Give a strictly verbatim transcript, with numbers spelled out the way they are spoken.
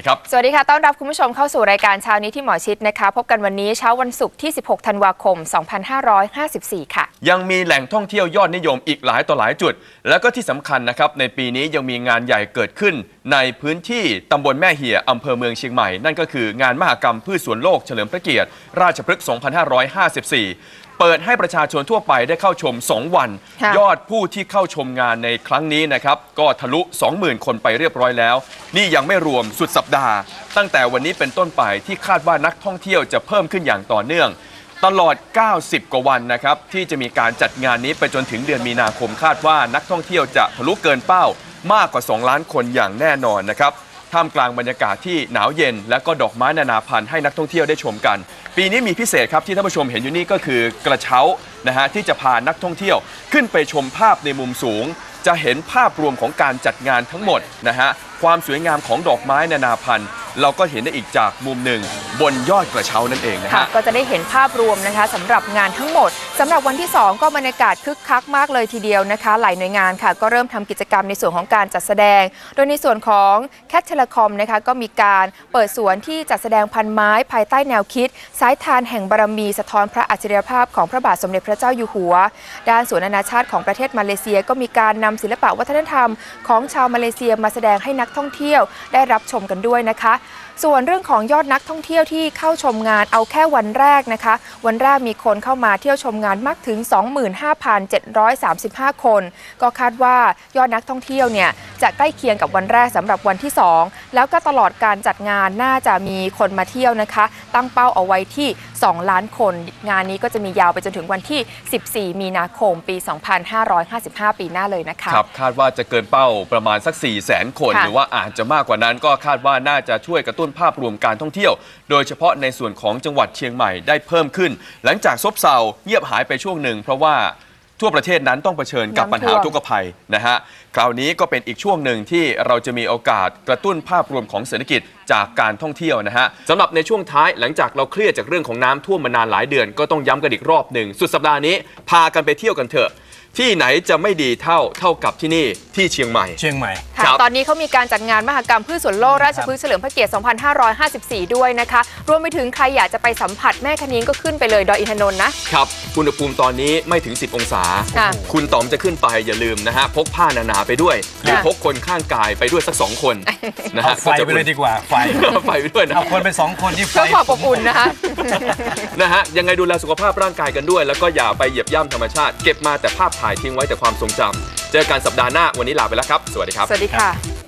ดีครับสวัสดีค่ะต้อนรับคุณผู้ชมเข้าสู่รายการเช้านี้ที่หมอชิดนะคะพบกันวันนี้เช้าวันศุกร์ที่สิบหกธันวาคมสองพันห้าร้อยห้าสิบสี่ค่ะยังมีแหล่งท่องเที่ยวยอดนิยมอีกหลายต่อหลายจุดแล้วก็ที่สำคัญนะครับในปีนี้ยังมีงานใหญ่เกิดขึ้นในพื้นที่ตำบลแม่เหี่ยอำเภอเมืองเชียงใหม่นั่นก็คืองานมหกรรมพืชสวนโลกเฉลิมพระเกียรติราชพฤกษ์สองพันห้าร้อยห้าสิบสี่เปิดให้ประชาชนทั่วไปได้เข้าชมสองวันยอดผู้ที่เข้าชมงานในครั้งนี้นะครับก็ทะลุ สองหมื่น คนไปเรียบร้อยแล้วนี่ยังไม่รวมสุดสัปดาห์ตั้งแต่วันนี้เป็นต้นไปที่คาดว่านักท่องเที่ยวจะเพิ่มขึ้นอย่างต่อเนื่องตลอดเก้าสิบกว่าวันนะครับที่จะมีการจัดงานนี้ไปจนถึงเดือนมีนาคมคาดว่านักท่องเที่ยวจะทะลุเกินเป้ามากกว่าสองล้านคนอย่างแน่นอนนะครับท่ามกลางบรรยากาศที่หนาวเย็นและก็ดอกไม้นานาพันธุ์ให้นักท่องเที่ยวได้ชมกันปีนี้มีพิเศษครับที่ท่านผู้ชมเห็นอยู่นี่ก็คือกระเช้านะฮะที่จะพานักท่องเที่ยวขึ้นไปชมภาพในมุมสูงจะเห็นภาพรวมของการจัดงานทั้งหมดนะฮะความสวยงามของดอกไม้นานาพันธุ์เราก็เห็นได้อีกจากมุมหนึ่งบนยอดกระเช้านั่นเองนะฮะก็จะได้เห็นภาพรวมนะคะสำหรับงานทั้งหมดสำหรับวันที่สองก็บรรยากาศคึกคักมากเลยทีเดียวนะคะหลายหน่วยงานค่ะก็เริ่มทำกิจกรรมในส่วนของการจัดแสดงโดยในส่วนของแคทเทเลคอมนะคะก็มีการเปิดสวนที่จัดแสดงพันไม้ภายใต้แนวคิดสายทานแห่งบารมีสะท้อนพระอัจฉริยภาพของพระบาทสมเด็จพระเจ้าอยู่หัวด้านสวนนานาชาติของประเทศมาเลเซียก็มีการนำศิลปะวัฒนธรรมของชาวมาเลเซียมาแสดงให้นักท่องเที่ยวได้รับชมกันด้วยนะคะส่วนเรื่องของยอดนักท่องเที่ยวที่เข้าชมงานเอาแค่วันแรกนะคะวันแรกมีคนเข้ามาเที่ยวชมงานมากถึง สองหมื่นห้าพันเจ็ดร้อยสามสิบห้า คนก็คาดว่ายอดนักท่องเที่ยวเนี่ยจะใกล้เคียงกับวันแรกสำหรับวันที่สองแล้วก็ตลอดการจัดงานน่าจะมีคนมาเที่ยวนะคะตั้งเป้าเอาไว้ที่สองล้านคนงานนี้ก็จะมียาวไปจนถึงวันที่สิบสี่มีนาคมปีสองพันห้าร้อยห้าสิบห้าปีหน้าเลยนะคะครับคาดว่าจะเกินเป้าประมาณสัก สี่แสน คนหรือว่าอาจจะมากกว่านั้นก็คาดว่าน่าจะช่วยกระตุ้นภาพรวมการท่องเที่ยวโดยเฉพาะในส่วนของจังหวัดเชียงใหม่ได้เพิ่มขึ้นหลังจากซบเซาเงียบหายไปช่วงหนึ่งเพราะว่าทั่วประเทศนั้นต้องเผชิญกับปัญหาอุทกภัยนะฮะคราวนี้ก็เป็นอีกช่วงหนึ่งที่เราจะมีโอกาสกระตุ้นภาพรวมของเศรษฐกิจจากการท่องเที่ยวนะฮะสำหรับในช่วงท้ายหลังจากเราเครียดจากเรื่องของน้ำท่วมมานานหลายเดือนก็ต้องย้ำกันอีกรอบหนึ่งสุดสัปดาห์นี้พากันไปเที่ยวกันเถอะที่ไหนจะไม่ดีเท่าเท่ากับที่นี่ที่เชียงใหม่เชียงใหม่ค่ะตอนนี้เขามีการจัดงานมหกรรมพืชสวนโลกราชพฤกษ์เฉลิมพระเกียรติ สองพันห้าร้อยห้าสิบสี่ ด้วยนะคะรวมไปถึงใครอยากจะไปสัมผัสแม่คะนิ้งก็ขึ้นไปเลยดอยอินทนนท์นะครับอุณหภูมิตอนนี้ไม่ถึงสิบองศาคุณต๋อมจะขึ้นไปอย่าลืมนะฮะพกผ้าหนาๆไปด้วยหรือพกคนข้างกายไปด้วยสักสองคนนะฮะไฟไปเลยดีกว่าไฟไฟไปด้วยนะเอาคนไปสองคนที่ไฟก็ความอบอุ่นนะคะนะฮะยังไงดูแลสุขภาพร่างกายกันด้วยแล้วก็อย่าไปเหยียบย่ำธรรมชาติเก็บมาแต่ภาพถ่ายทิ้งไว้แต่ความทรงจำเจอกันสัปดาห์หน้าวันนี้ลาไปแล้วครับสวัสดีครับสวัสดีค่ะ